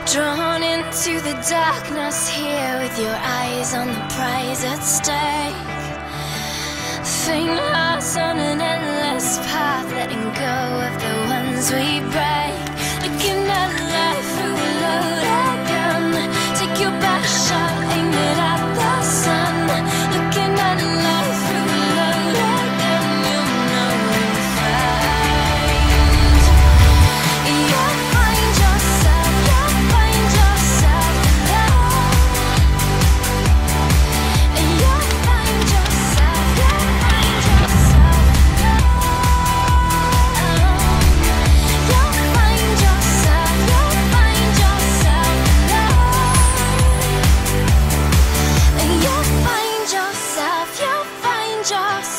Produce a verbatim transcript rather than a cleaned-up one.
Drawn into the darkness here with your eyes on the prize at stake. Faint hearts on an endless path, letting go of the ones we break. Looking at life through a loaded gun. Take your best shot, aim it at the sun. Looking at life through a loaded gun. You'll know you'll find. You'll find yourself, you'll find yourself alone. And you'll find yourself, you'll find yourself alone. You'll find yourself, you'll find yourself alone. And you'll find yourself, you'll find yourself.